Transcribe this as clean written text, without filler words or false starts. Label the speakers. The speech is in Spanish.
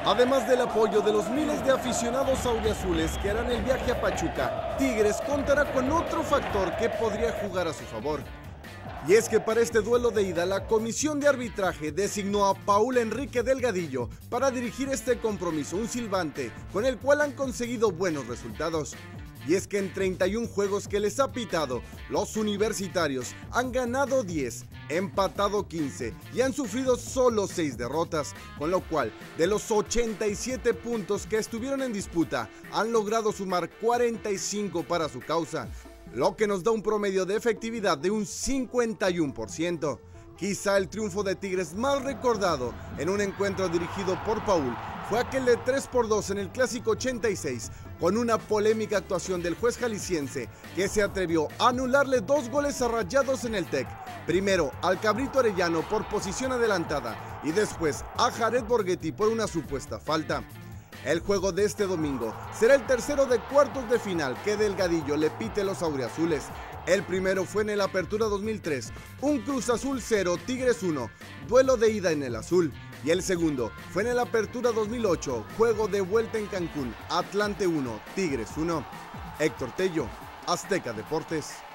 Speaker 1: Además del apoyo de los miles de aficionados auriazules que harán el viaje a Pachuca, Tigres contará con otro factor que podría jugar a su favor. Y es que para este duelo de ida, la comisión de arbitraje designó a Paul Enrique Delgadillo para dirigir este compromiso, un silbante con el cual han conseguido buenos resultados. Y es que en 31 juegos que les ha pitado, los universitarios han ganado 10, empatado 15 y han sufrido solo 6 derrotas, con lo cual de los 87 puntos que estuvieron en disputa, han logrado sumar 45 para su causa, lo que nos da un promedio de efectividad de un 51%. Quizá el triunfo de Tigres más recordado en un encuentro dirigido por Paul fue aquel de 3-2 en el Clásico 86, con una polémica actuación del juez jalisciense que se atrevió a anularle 2 goles a Rayados en el TEC, primero al Cabrito Arellano por posición adelantada y después a Jared Borghetti por una supuesta falta. El juego de este domingo será el tercero de cuartos de final que Delgadillo le pite a los auriazules. El primero fue en el Apertura 2003, un Cruz Azul 0, Tigres 1, duelo de ida en el azul. Y el segundo fue en el Apertura 2008, juego de vuelta en Cancún, Atlante 1, Tigres 1. Héctor Tello, Azteca Deportes.